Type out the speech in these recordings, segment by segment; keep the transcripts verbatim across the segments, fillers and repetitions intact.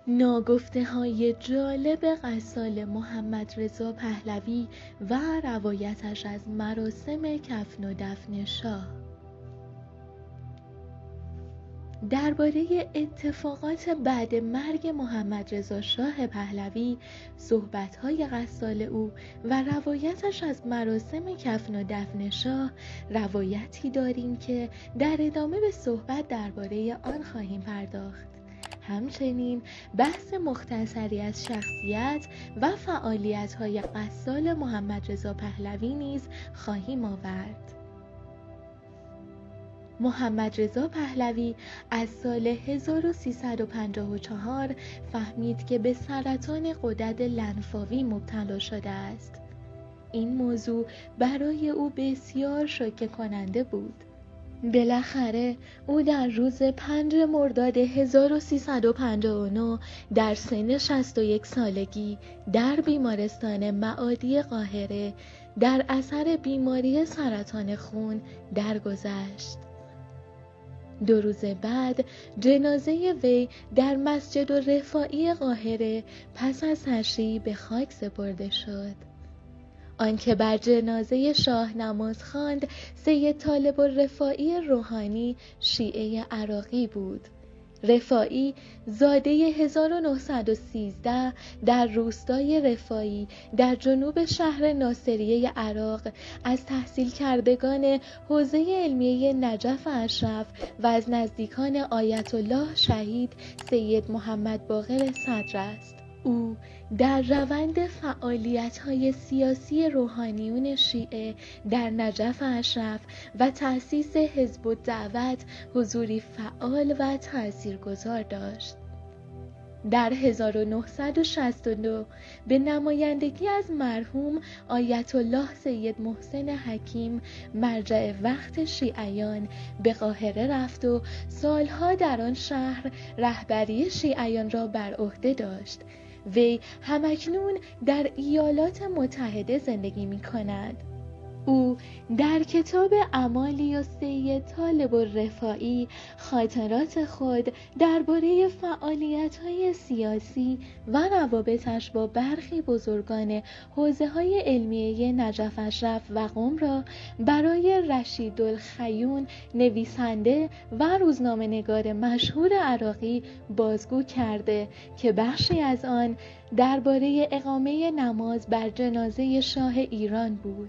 ناگفته های جالب غسال محمد رضا پهلوی و روایتش از مراسم کفن و دفن شاه. درباره اتفاقات بعد مرگ محمد رضا شاه پهلوی، صحبت‌های غسال او و روایتش از مراسم کفن و دفن شاه روایتی داریم که در ادامه به صحبت درباره آن خواهیم پرداخت. همچنین بحث مختصری از شخصیت و فعالیت‌های غسال محمد رضا پهلوی نیز خواهیم آورد. محمد رضا پهلوی از سال هزار و سیصد و پنجاه و چهار فهمید که به سرطان غدد لنفاوی مبتلا شده است. این موضوع برای او بسیار شوکه کننده بود. بالاخره او در روز پنج مرداد هزار و سیصد و پنجاه و نه در سن شصت و یک سالگی در بیمارستان معادی قاهره در اثر بیماری سرطان خون درگذشت. دو روز بعد جنازه وی در مسجد الرفاعی قاهره پس از تشییع به خاک سپرده شد. آنکه بر جنازه شاه نماز خواند سید طالب الرفاعی روحانی شیعه عراقی بود. رفاعی زاده هزار و نهصد و سیزده در روستای رفاعی در جنوب شهر ناصریه عراق از تحصیل کردگان حوزه علمیه نجف اشرف و از نزدیکان آیت الله شهید سید محمد باقر صدر است. او در روند فعالیت‌های سیاسی روحانیون شیعه در نجف اشرف و تأسیس حزب الدعوت حضوری فعال و تأثیرگذار داشت. در هزار و نهصد و شصت و دو به نمایندگی از مرحوم آیت الله سید محسن حکیم مرجع وقت شیعیان به قاهره رفت و سالها در آن شهر رهبری شیعیان را بر عهده داشت. وی همکنون در ایالات متحده زندگی می کند. او در کتاب اعمالی و سید طالب الرفاعی خاطرات خود درباره فعالیت‌های سیاسی و روابطش با برخی بزرگان حوزه‌های علمیه نجف اشرف و قم را برای رشیدالخیون نویسنده و روزنامه‌نگار مشهور عراقی بازگو کرده که بخشی از آن درباره اقامه نماز بر جنازه شاه ایران بود.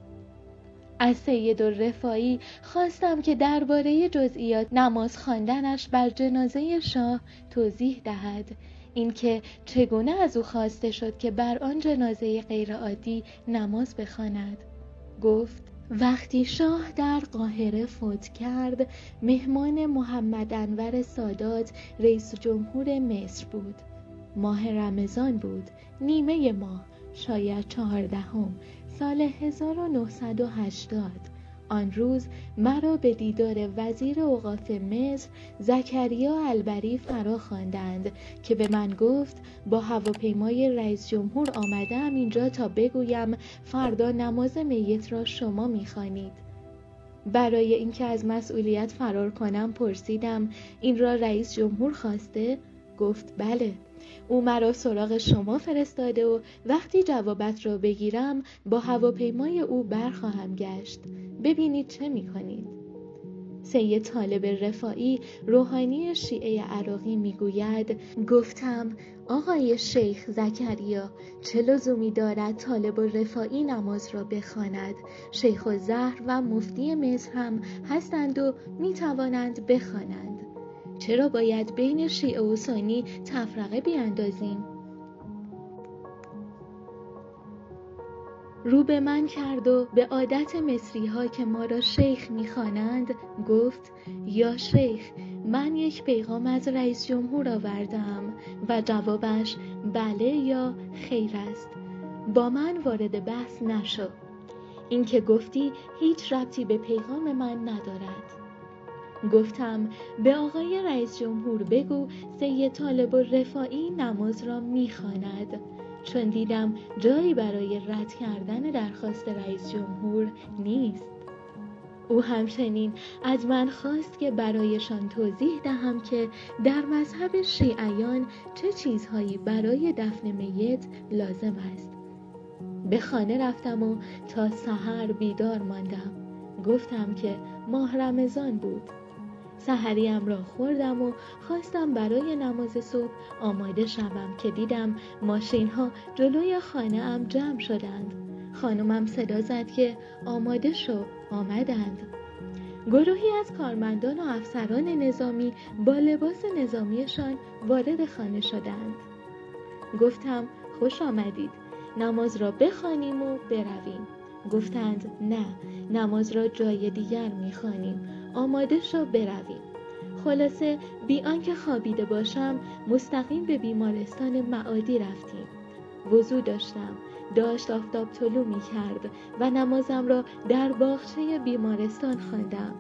از سید الرفاعی خواستم که درباره جزئیات نماز خواندنش بر جنازه شاه توضیح دهد، اینکه چگونه از او خواسته شد که بر آن جنازه غیرعادی نماز بخواند. گفت وقتی شاه در قاهره فوت کرد، مهمان محمد انور سادات رئیس جمهور مصر بود. ماه رمضان بود، نیمه ماه، شاید چهاردهم سال هزار و نهصد و هشتاد. آن روز مرا به دیدار وزیر اوقاف مصر زکریا البری فرا خواندند که به من گفت با هواپیمای رئیس جمهور آمدم اینجا تا بگویم فردا نماز میت را شما می‌خوانید. برای اینکه از مسئولیت فرار کنم پرسیدم این را رئیس جمهور خواسته؟ گفت بله. او مرا سراغ شما فرستاده و وقتی جوابت را بگیرم با هواپیمای او برخواهم گشت. ببینید چه می‌کنید. سید طالب رفاعی روحانی شیعه عراقی میگوید گفتم آقای شیخ زکریا چه لزومی دارد طالب الرفاعی نماز را بخواند؟ شیخ الزهر و مفتی مصر هم هستند و میتوانند بخوانند. چرا باید بین شیعه و سنی تفرقه بیاندازیم؟ رو به من کرد و به عادت مصری ها که ما را شیخ می‌خوانند گفت یا شیخ من یک پیغام از رئیس جمهور آوردم و جوابش بله یا خیر است. با من وارد بحث نشو. این که گفتی هیچ ربطی به پیغام من ندارد. گفتم به آقای رئیس جمهور بگو سید طالب الرفاعی نماز را می‌خواند، چون دیدم جایی برای رد کردن درخواست رئیس جمهور نیست. او همچنین از من خواست که برایشان توضیح دهم که در مذهب شیعیان چه چیزهایی برای دفن میت لازم است. به خانه رفتم و تا سحر بیدار ماندم. گفتم که ماه رمضان بود. سحریم را خوردم و خواستم برای نماز صبح آماده شوم که دیدم ماشین ها جلوی خانه ام جمع شدند. خانمم صدا زد که آماده شو، آمدند. گروهی از کارمندان و افسران نظامی با لباس نظامیشان وارد خانه شدند. گفتم خوش آمدید، نماز را بخوانیم و برویم. گفتند نه، نماز را جای دیگر میخوانیم، آماده شو برویم. خلاصه بی آنکه خوابیده باشم مستقیم به بیمارستان معادی رفتیم. وضو داشتم، داشت آفتاب طلوع می کرد و نمازم را در باغچه بیمارستان خواندم.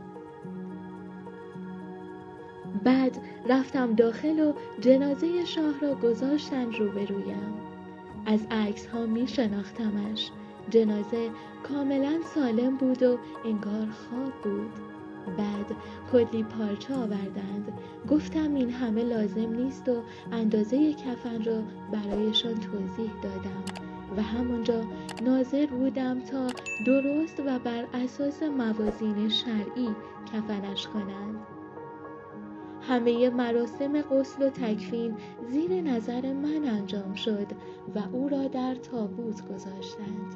بعد رفتم داخل و جنازه شاه را گذاشتند روبرویم. از عکس ها می شناختمش. جنازه کاملا سالم بود و انگار خواب بود. بعد کلی پارچه آوردند. گفتم این همه لازم نیست و اندازه کفن را برایشان توضیح دادم و همونجا ناظر بودم تا درست و بر اساس موازین شرعی کفنش کنند. همه مراسم غسل و تکفین زیر نظر من انجام شد و او را در تابوت گذاشتند.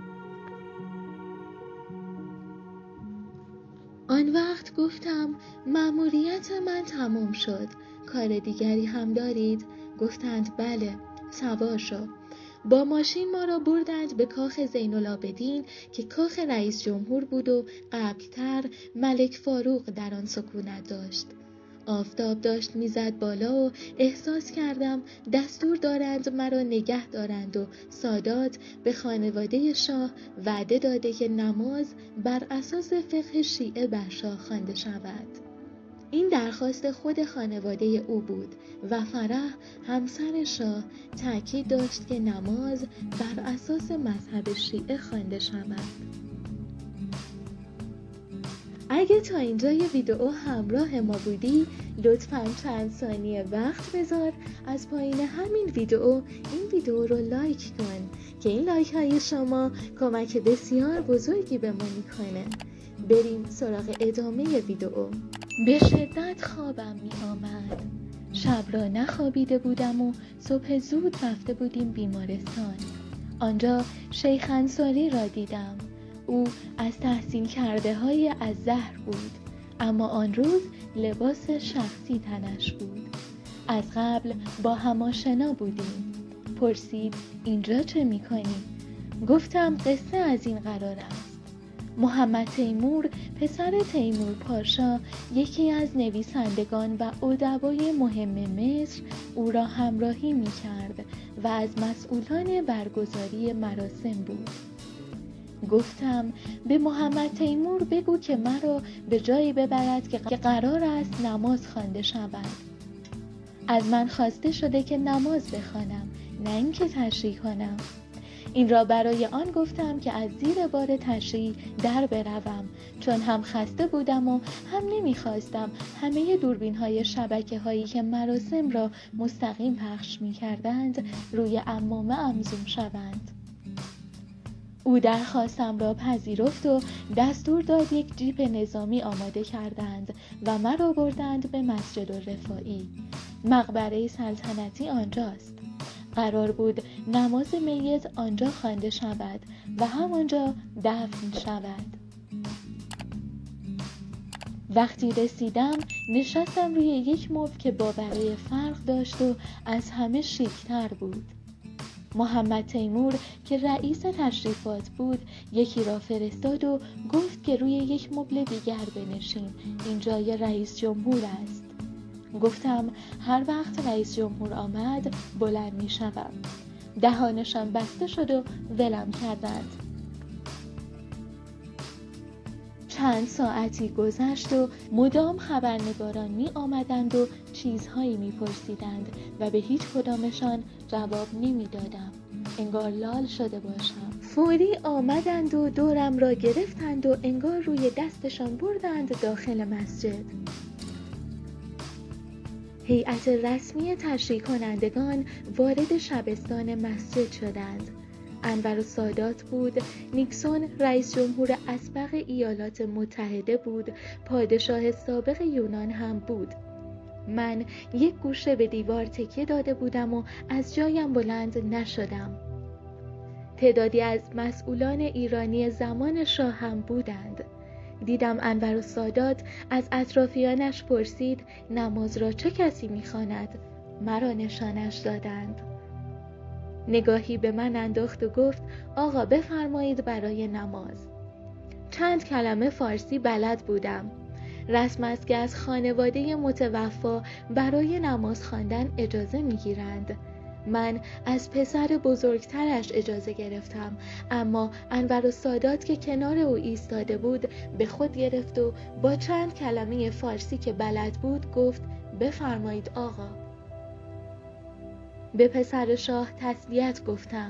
آن وقت گفتم مأموریت من تمام شد، کار دیگری هم دارید؟ گفتند بله، سوار شو. با ماشین ما را بردند به کاخ زین‌العابدین که کاخ رئیس جمهور بود و قبلتر ملک فاروق در آن سکونت داشت. آفتاب داشت میزد بالا و احساس کردم دستور دارند مرا نگه دارند و سادات به خانواده شاه وعده داده که نماز بر اساس فقه شیعه بر شاه خوانده شود. این درخواست خود خانواده او بود و فرح همسر شاه تأکید داشت که نماز بر اساس مذهب شیعه خوانده شود. اگه تا اینجای ویدئو همراه ما بودی لطفاً چند ثانیه وقت بذار از پایین همین ویدئو این ویدئو رو لایک کن که این لایک های شما کمک بسیار بزرگی به ما میکنه. بریم سراغ ادامه ویدئو. به شدت خوابم می آمد. شب را نخوابیده بودم و صبح زود رفته بودیم بیمارستان. آنجا شیخ انصاری را دیدم. او از تحصیل کرده های از زهر بود، اما آن روز لباس شخصی تنش بود. از قبل با هم آشنا بودیم. پرسید اینجا چه میکنی؟ گفتم قصه از این قرار است. محمد تیمور پسر تیمور پاشا یکی از نویسندگان و ادبای مهم مصر او را همراهی میکرد و از مسئولان برگزاری مراسم بود. گفتم به محمد تیمور بگو که مرا به جایی ببرد که قرار است نماز خوانده شود. از من خواسته شده که نماز بخوانم، نه اینکه تشریح کنم. این را برای آن گفتم که از زیر بار تشریح در بروم، چون هم خسته بودم و هم نمیخواستم همه دوربین های شبکه هایی که مراسم را مستقیم پخش می کردند روی عمامه امزوم شوند. او درخواستم را پذیرفت و دستور داد یک جیپ نظامی آماده کردند و مرا بردند به مسجد الرفاعی. مقبره سلطنتی آنجاست. قرار بود نماز میت آنجا خوانده شود و همانجا دفن شود. وقتی رسیدم نشستم روی یک مبل که باوره فرق داشت و از همه شیک‌تر بود. محمد تیمور که رئیس تشریفات بود یکی را فرستاد و گفت که روی یک مبل دیگر بنشین، این جای رئیس جمهور است. گفتم هر وقت رئیس جمهور آمد بلند می شدم. دهانشان بسته شد و ولم کردند. چند ساعتی گذشت و مدام خبرنگاران می آمدند و چیزهایی می پرسیدند و به هیچ کدامشان جواب نمی دادم. انگار لال شده باشم. فوری آمدند و دورم را گرفتند و انگار روی دستشان بردند داخل مسجد. هیئت رسمی تشریح کنندگان وارد شبستان مسجد شدند. انورالسادات بود، نیکسون رئیس جمهور اسبق ایالات متحده بود، پادشاه سابق یونان هم بود. من یک گوشه به دیوار تکیه داده بودم و از جایم بلند نشدم. تعدادی از مسئولان ایرانی زمان شاه هم بودند. دیدم انورالسادات از اطرافیانش پرسید نماز را چه کسی می‌خواند؟ مرا نشانش دادند. نگاهی به من انداخت و گفت آقا بفرمایید برای نماز. چند کلمه فارسی بلد بودم. رسم است که از خانواده متوفا برای نماز خواندن اجازه می‌گیرند. من از پسر بزرگترش اجازه گرفتم، اما انورالسادات که کنار او ایستاده بود به خود گرفت و با چند کلمه فارسی که بلد بود گفت بفرمایید آقا. به پسر شاه تسلیت گفتم.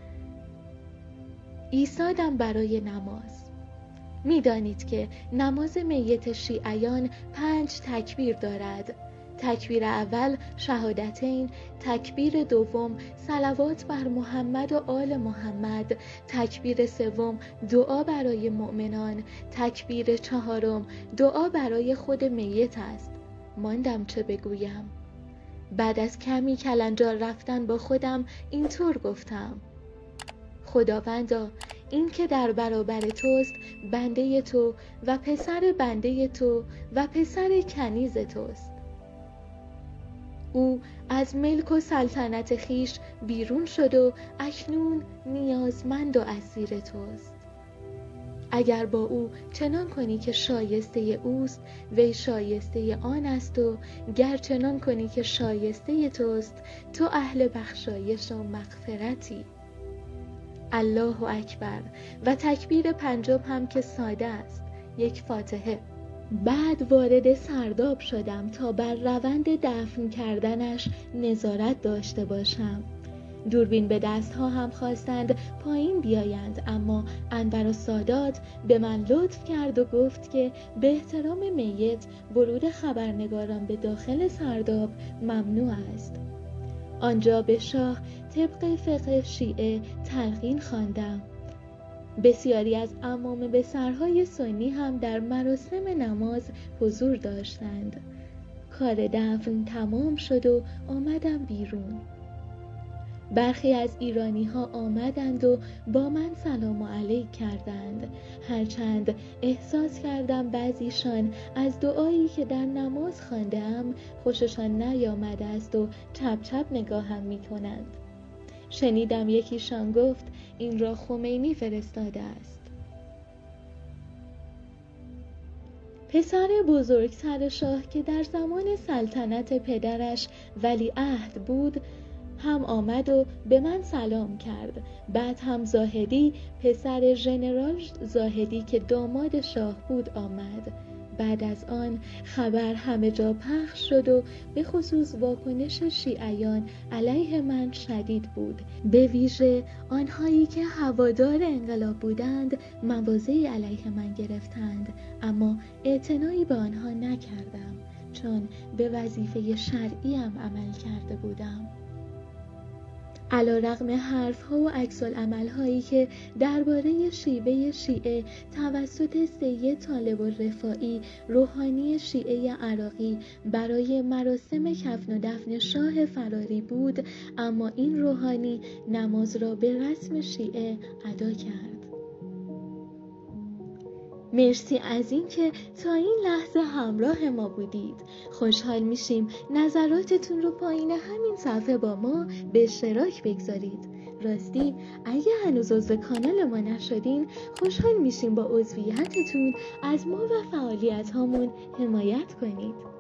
ایستادم برای نماز. می‌دانید که نماز میت شیعیان پنج تکبیر دارد. تکبیر اول شهادتین، تکبیر دوم صلوات بر محمد و آل محمد، تکبیر سوم دعا برای مؤمنان، تکبیر چهارم دعا برای خود میت است. ماندم چه بگویم. بعد از کمی کلنجار رفتن با خودم اینطور گفتم: خداوندا، این که در برابر توست بنده تو و پسر بنده تو و پسر کنیز توست. او از ملک و سلطنت خیش بیرون شد و اکنون نیازمند و اسیر توست. اگر با او چنان کنی که شایسته اوست، وی شایسته آن است، و گر چنان کنی که شایسته توست، تو اهل بخشایش و مغفرتی. الله اکبر و تکبیر پنجم هم که ساده است، یک فاتحه. بعد وارد سرداب شدم تا بر روند دفن کردنش نظارت داشته باشم. دوربین به دستها هم خواستند پایین بیایند، اما انورالسادات به من لطف کرد و گفت که به احترام میت ورود خبرنگاران به داخل سرداب ممنوع است. آنجا به شاه طبق فقه شیعه تلقین خواندم. بسیاری از عوام به سرهای سنی هم در مراسم نماز حضور داشتند. کار دفن تمام شد و آمدم بیرون. برخی از ایرانی ها آمدند و با من سلام علیک کردند، هرچند احساس کردم بعضیشان از دعایی که در نماز خواندم خوششان نیامده است و چپ چپ نگاهم می کنند. شنیدم یکیشان گفت این را خمینی فرستاده است. پسر بزرگتر شاه که در زمان سلطنت پدرش ولیعهد بود هم آمد و به من سلام کرد. بعد هم زاهدی پسر ژنرال زاهدی که داماد شاه بود آمد. بعد از آن خبر همه جا پخش شد و به خصوص واکنش شیعیان علیه من شدید بود. به ویژه آنهایی که هوادار انقلاب بودند مواضعی علیه من گرفتند، اما اعتنایی به آنها نکردم چون به وظیفه شرعیم عمل کرده بودم. علیرغم حرف‌ها و عکس‌العمل‌هایی که درباره شیوه شیعه توسط سید طالب الرفاعی روحانی شیعه عراقی برای مراسم کفن و دفن شاه فراری بود، اما این روحانی نماز را به رسم شیعه ادا کرد. مرسی از این که تا این لحظه همراه ما بودید. خوشحال میشیم نظراتتون رو پایین همین صفحه با ما به اشتراک بگذارید. راستی اگه هنوز عضو کانال ما نشدین، خوشحال میشیم با عضویتتون از ما و فعالیت هامون حمایت کنید.